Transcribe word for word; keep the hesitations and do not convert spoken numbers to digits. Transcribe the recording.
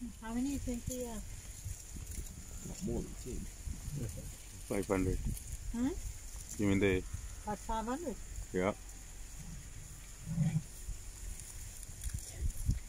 How many you think he has? Not more than ten. five hundred. Hmm? You mean the... Like five hundred? Yeah.